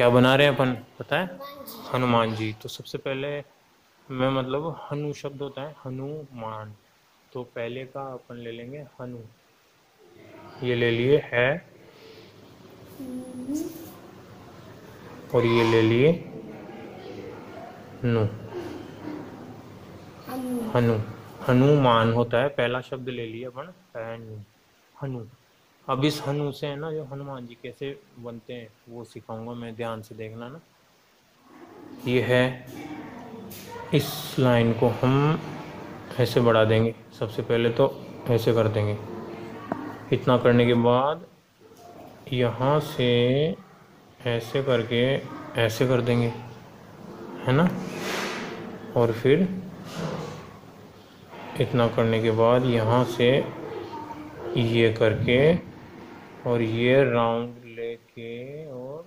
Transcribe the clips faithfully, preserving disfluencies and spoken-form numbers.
क्या बना रहे हैं अपन, पता है? हनुमान जी। हनुमान जी। तो सबसे पहले मैं मतलब हनु शब्द होता है हनुमान, तो पहले का अपन ले लेंगे हनु। ये ले लिए है, हम्म, और ये ले लिए नु। हनु। हनु। हनुमान होता है, पहला शब्द ले लिया अपन हनु। हनु। अब इस हनु से है ना, जो हनुमान जी कैसे बनते हैं वो सिखाऊंगा मैं, ध्यान से देखना ना। ये है, इस लाइन को हम ऐसे बढ़ा देंगे। सबसे पहले तो ऐसे कर देंगे। इतना करने के बाद यहाँ से ऐसे करके ऐसे कर देंगे, है ना। और फिर इतना करने के बाद यहाँ से ये करके और ये राउंड लेके और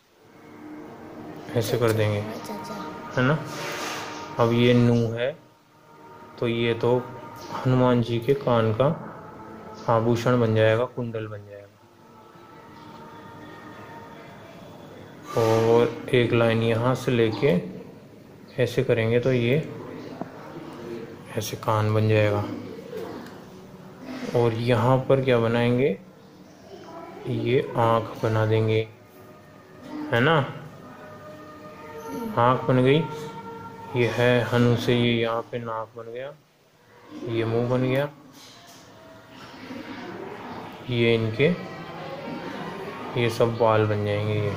ऐसे कर चाचा देंगे, चाचा। है ना। अब ये नू है, तो ये तो हनुमान जी के कान का आभूषण बन जाएगा, कुंडल बन जाएगा। और एक लाइन यहाँ से लेके ऐसे करेंगे तो ये ऐसे कान बन जाएगा। और यहाँ पर क्या बनाएंगे, ये आँख बना देंगे, है ना। आँख बन गई। ये है हनु से, ये यहाँ पे नाक बन गया, ये मुंह बन गया, ये इनके ये सब बाल बन जाएंगे ये।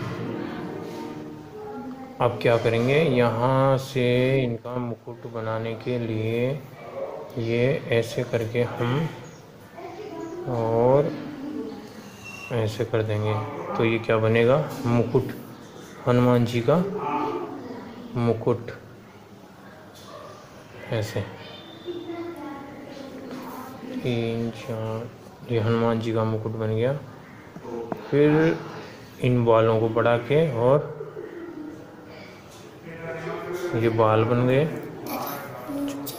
अब क्या करेंगे, यहाँ से इनका मुकुट बनाने के लिए ये ऐसे करके हम और ऐसे कर देंगे, तो ये क्या बनेगा, मुकुट। हनुमान जी का मुकुट ऐसे। तीन चार, ये हनुमान जी का मुकुट बन गया। फिर इन बालों को बढ़ा के और ये बाल बन गए। नीचे।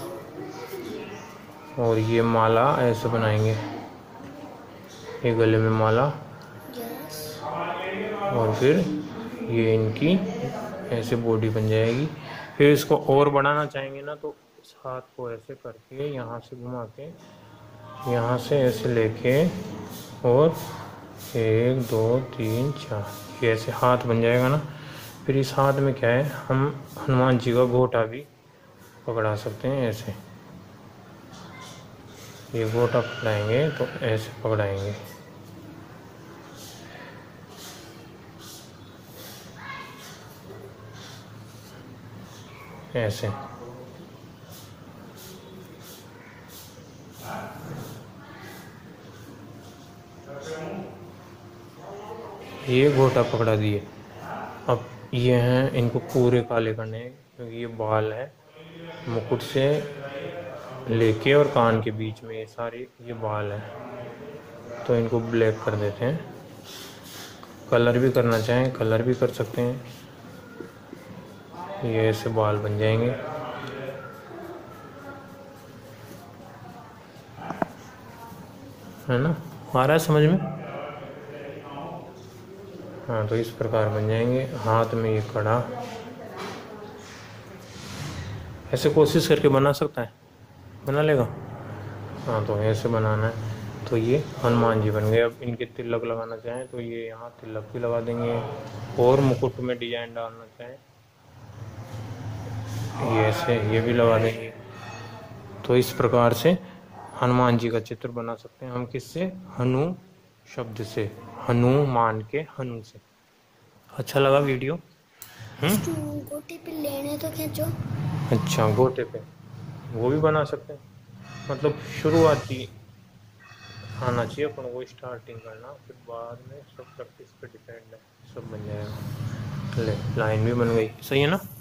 और ये माला ऐसे बनाएंगे, ये गले में माला। यस। और फिर ये इनकी ऐसे बॉडी बन जाएगी। फिर इसको और बढ़ाना चाहेंगे ना, तो इस हाथ को ऐसे करके यहाँ से घुमा के यहाँ से ऐसे लेके और एक दो तीन चार, ये ऐसे हाथ बन जाएगा ना। फिर इस हाथ में क्या है, हम हनुमान जी का घोटा भी पकड़ा सकते हैं ऐसे। ये घोटा पकड़ाएंगे तो ऐसे पकड़ाएंगे, ऐसे। ये घोटा पकड़ा दिए। अब ये हैं, इनको पूरे काले करने हैं, क्योंकि ये बाल है मुकुट से लेके और कान के बीच में, ये सारे ये बाल है, तो इनको ब्लैक कर देते हैं। कलर भी करना चाहें कलर भी कर सकते हैं। ये ऐसे बाल बन जाएंगे, है ना। आ रहा है समझ में? हाँ, तो इस प्रकार बन जाएंगे। हाथ में ये कड़ा, ऐसे कोशिश करके बना सकता है, बना लेगा। हाँ, तो ऐसे बनाना है। तो ये हनुमान जी बन गए। अब इनके तिलक लगाना चाहें तो ये यहाँ तिलक भी लगा देंगे, और मुकुट में डिजाइन डालना चाहें ये ऐसे ये भी लगा देंगे। तो इस प्रकार से हनुमान जी का चित्र बना सकते हैं हम, किससे, हनु शब्द से, हनुमान के हनु से। अच्छा लगा वीडियो? हम्म। गोटे पे लेने तो खींचो। अच्छा, गोटे पे वो भी बना सकते हैं, मतलब शुरुआती आना चाहिए अपन को, स्टार्टिंग करना, फिर बाद में सब प्रैक्टिस पे डिपेंड है, सब बन जाएगा। ले, लाइन भी बन गई, सही है ना।